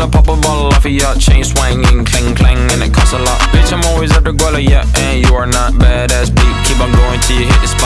I'll pop a bottle off of ya. Chain swinging, clang clang, and it costs a lot. Bitch, I'm always at the guala, yeah, and you are